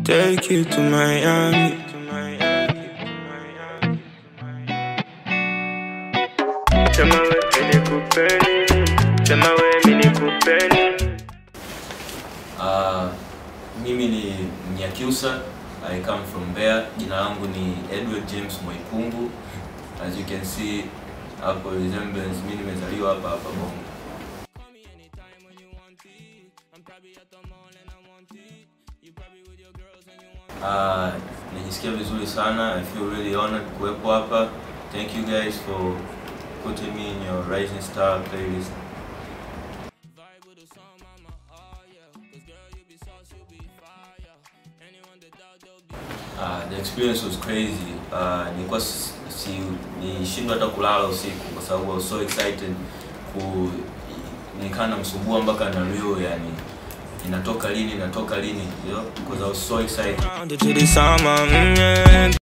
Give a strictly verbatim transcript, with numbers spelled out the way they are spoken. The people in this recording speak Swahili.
take you to Miami. Sema we mini kupeni, sema we mini kupeni. Uh, mimi ni Mnyakyusa. I come from Bear. Jina langu ni Edward James Mwaipungu. As you can see, hapo resemblance mimi nimezaliwa hapa hapa Bongo. Uh, najisikia vizuri sana. I feel really honored kuwepo hapa. Thank you guys for putting me in your Rising Star playlist. Uh, the experience was crazy. Uh, nilikuwa si nishindwa hata kulala usiku kwa sababu I was so excited ku nikana msumbua mpaka na leo, yani inatoka lini inatoka lini, you know, because I was so excited.